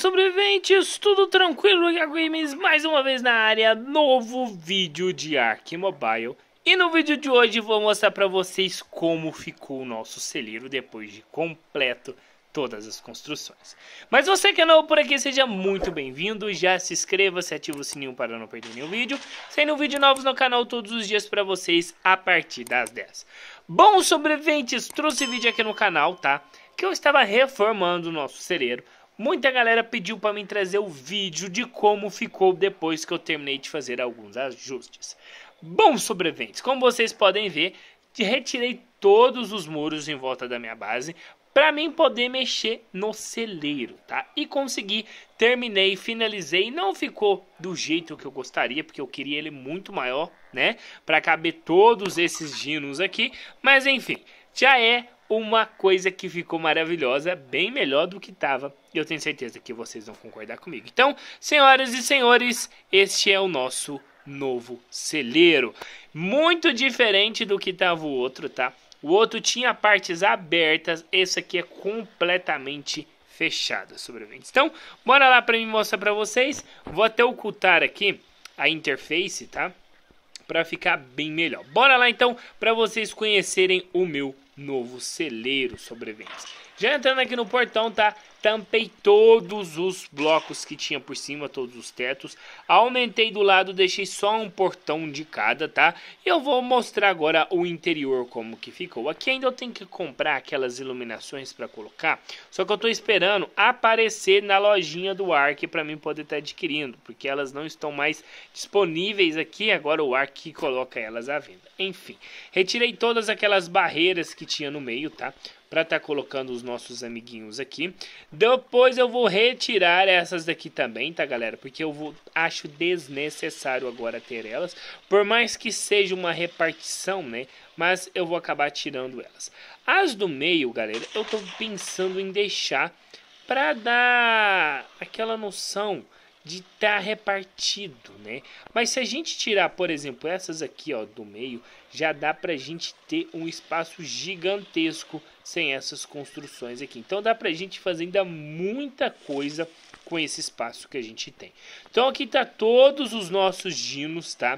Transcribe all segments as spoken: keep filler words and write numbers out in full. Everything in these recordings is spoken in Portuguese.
sobreviventes, tudo tranquilo? Games mais uma vez na área, novo vídeo de Ark Mobile. E no vídeo de hoje vou mostrar para vocês como ficou o nosso celeiro depois de completo todas as construções. Mas você que é novo por aqui, seja muito bem-vindo, já se inscreva, se ativa o sininho para não perder nenhum vídeo. Saindo vídeo novos no canal todos os dias para vocês a partir das dez. Bom, sobreviventes, trouxe vídeo aqui no canal, tá? Que eu estava reformando o nosso celeiro. Muita galera pediu para mim trazer o vídeo de como ficou depois que eu terminei de fazer alguns ajustes. Bom, sobreviventes, como vocês podem ver, retirei todos os muros em volta da minha base para mim poder mexer no celeiro, tá? E consegui, terminei, finalizei. Não ficou do jeito que eu gostaria, porque eu queria ele muito maior, né? Para caber todos esses ginos aqui, mas enfim, já é uma coisa que ficou maravilhosa, bem melhor do que estava. E eu tenho certeza que vocês vão concordar comigo. Então, senhoras e senhores, este é o nosso novo celeiro. Muito diferente do que estava o outro, tá? O outro tinha partes abertas, esse aqui é completamente fechado, sobreviventes. Então, bora lá para mim mostrar para vocês. Vou até ocultar aqui a interface, tá? Para ficar bem melhor. Bora lá então para vocês conhecerem o meu novo celeiro, sobreviventes. Já entrando aqui no portão, tá? Tampei todos os blocos que tinha por cima, todos os tetos. Aumentei do lado, deixei só um portão de cada, tá? E eu vou mostrar agora o interior como que ficou. Aqui ainda eu tenho que comprar aquelas iluminações para colocar. Só que eu tô esperando aparecer na lojinha do Ark para mim poder estar adquirindo. Porque elas não estão mais disponíveis aqui. Agora o Ark coloca elas à venda. Enfim, retirei todas aquelas barreiras que tinha no meio, tá? Para estar tá colocando os nossos amiguinhos aqui. Depois eu vou retirar essas daqui também, tá, galera? Porque eu vou, acho desnecessário agora ter elas. Por mais que seja uma repartição, né? Mas eu vou acabar tirando elas. As do meio, galera, eu tô pensando em deixar para dar aquela noção de estar tá repartido, né? Mas se a gente tirar, por exemplo, essas aqui, ó, do meio, já dá pra gente ter um espaço gigantesco sem essas construções aqui. Então dá pra gente fazer ainda muita coisa com esse espaço que a gente tem. Então aqui tá todos os nossos ginos, tá?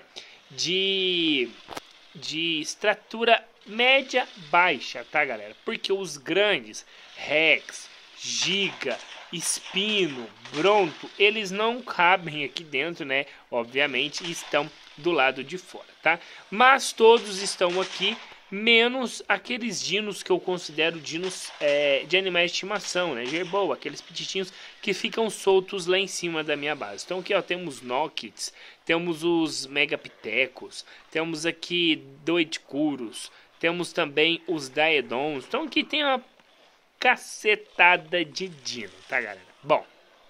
De, de estrutura média baixa, tá, galera? Porque os grandes, Rex, Giga, Espino, Bronto, eles não cabem aqui dentro, né? Obviamente, estão do lado de fora, tá? Mas todos estão aqui, menos aqueles dinos que eu considero dinos é, de animais de estimação, né? Gerboa, aqueles petitinhos que ficam soltos lá em cima da minha base. Então aqui, ó, temos Nockits, temos os Megapithecus, temos aqui Doedicurus, temos também os Daedons. Então aqui tem uma cacetada de dino, tá, galera? Bom,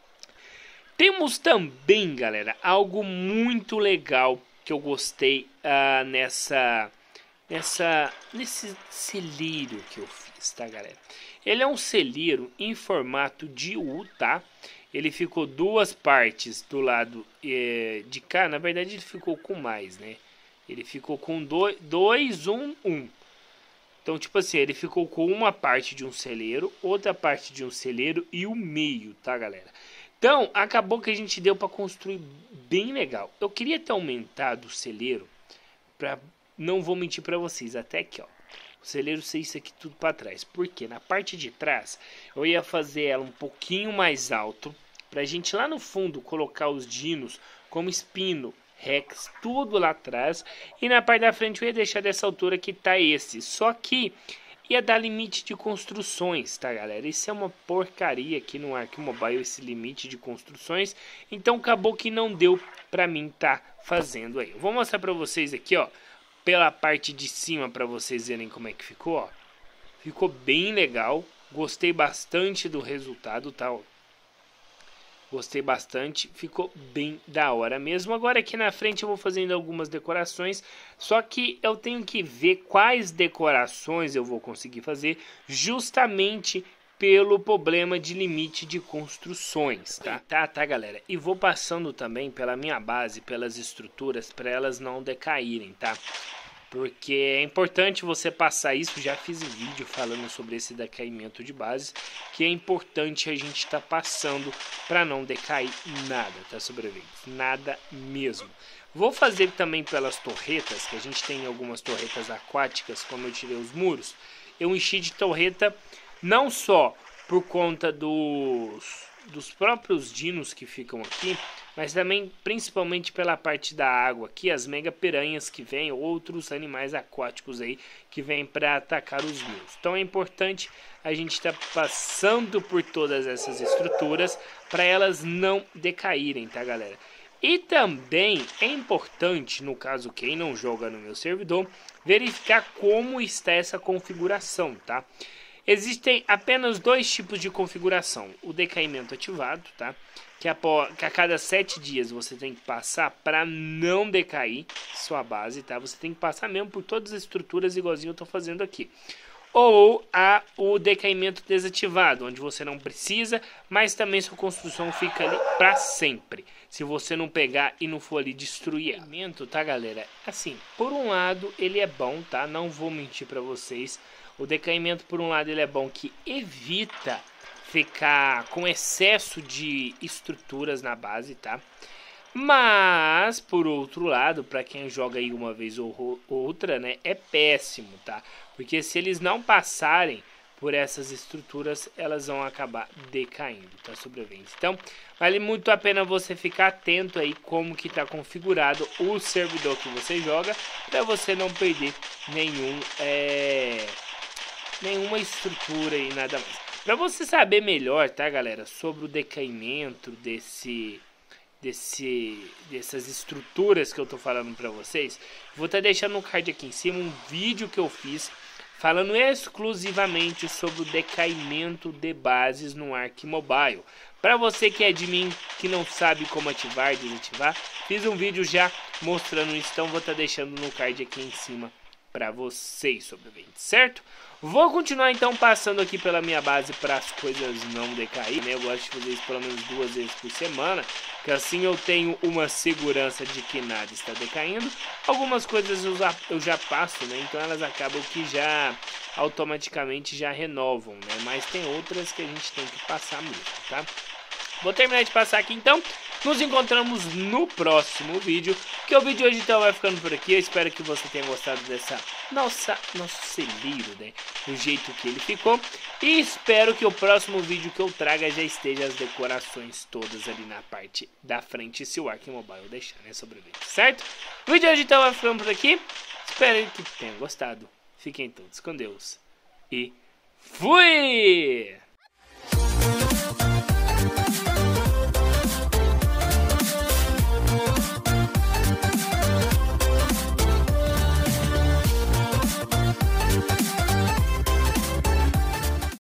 temos também, galera, algo muito legal que eu gostei uh, nessa, nessa, nesse celeiro que eu fiz, tá, galera? Ele é um celeiro em formato de U, tá? Ele ficou duas partes do lado eh, de cá, na verdade ele ficou com mais, né? Ele ficou com dois, um, um. Então, tipo assim, ele ficou com uma parte de um celeiro, outra parte de um celeiro e o meio, tá, galera? Então, acabou que a gente deu para construir bem legal. Eu queria ter aumentado o celeiro, pra, não vou mentir para vocês, até aqui, ó. O celeiro ser isso aqui tudo para trás. Porque na parte de trás, eu ia fazer ela um pouquinho mais alto, pra gente lá no fundo colocar os dinos como Espino, Rex, tudo lá atrás. E na parte da frente eu ia deixar dessa altura que tá esse. Só que ia dar limite de construções, tá, galera? Isso é uma porcaria aqui no Ark Mobile, esse limite de construções. Então acabou que não deu pra mim tá fazendo aí. Eu vou mostrar pra vocês aqui, ó, pela parte de cima, pra vocês verem como é que ficou, ó. Ficou bem legal. Gostei bastante do resultado, tá, ó. Gostei bastante, ficou bem da hora mesmo. Agora aqui na frente eu vou fazendo algumas decorações, só que eu tenho que ver quais decorações eu vou conseguir fazer, justamente pelo problema de limite de construções, tá? Tá, tá, galera? E vou passando também pela minha base, pelas estruturas, para elas não decaírem, tá? porque é importante você passar isso. Já fiz um vídeo falando sobre esse decaimento de base, que é importante a gente estar tá passando para não decair nada, tá, sobreviventes? Nada mesmo. Vou fazer também pelas torretas, que a gente tem algumas torretas aquáticas, como eu tirei os muros. Eu enchi de torreta não só por conta dos, dos próprios dinos que ficam aqui, mas também principalmente pela parte da água aqui, as mega piranhas que vêm, outros animais aquáticos aí que vêm para atacar os muros. Então é importante a gente estar tá passando por todas essas estruturas para elas não decaírem, tá, galera? E também é importante, no caso quem não joga no meu servidor, verificar como está essa configuração, tá? Existem apenas dois tipos de configuração: o decaimento ativado, tá? Que a, que a cada sete dias você tem que passar para não decair sua base, tá? Você tem que passar mesmo por todas as estruturas igualzinho eu estou fazendo aqui. Ou a, o decaimento desativado, onde você não precisa, mas também sua construção fica ali para sempre, se você não pegar e não for ali destruir. O decaimento, tá, galera? Assim, por um lado ele é bom, tá? Não vou mentir para vocês. O decaimento, por um lado, ele é bom que evita ficar com excesso de estruturas na base, tá? Mas, por outro lado, para quem joga aí uma vez ou outra, né, é péssimo, tá? Porque se eles não passarem por essas estruturas, elas vão acabar decaindo, tá, sobreviventes? Então, vale muito a pena você ficar atento aí como que tá configurado o servidor que você joga, para você não perder nenhum, é, nenhuma estrutura e nada mais. Para você saber melhor, tá, galera, sobre o decaimento desse... Desse, dessas estruturas que eu tô falando para vocês, vou estar tá deixando no card aqui em cima um vídeo que eu fiz falando exclusivamente sobre o decaimento de bases no Ark Mobile. Para você que é de mim, que não sabe como ativar e desativar, fiz um vídeo já mostrando isso, então vou estar tá deixando no card aqui em cima para vocês, sobreviventes, certo? Vou continuar então passando aqui pela minha base para as coisas não decaírem, né? Eu gosto de fazer isso pelo menos duas vezes por semana, que assim eu tenho uma segurança de que nada está decaindo. Algumas coisas eu já, eu já passo, né? Então elas acabam que já automaticamente já renovam, né? Mas tem outras que a gente tem que passar mesmo, tá? Vou terminar de passar aqui então. Nos encontramos no próximo vídeo, que o vídeo de hoje então vai ficando por aqui. Eu espero que você tenha gostado dessa nossa, nosso celeiro, né? Do jeito que ele ficou. E espero que o próximo vídeo que eu traga já esteja as decorações todas ali na parte da frente, se o Ark Mobile deixar, né, sobrevivente, certo? O vídeo de hoje então vai ficando por aqui. Espero que tenham gostado. Fiquem todos com Deus. E fui!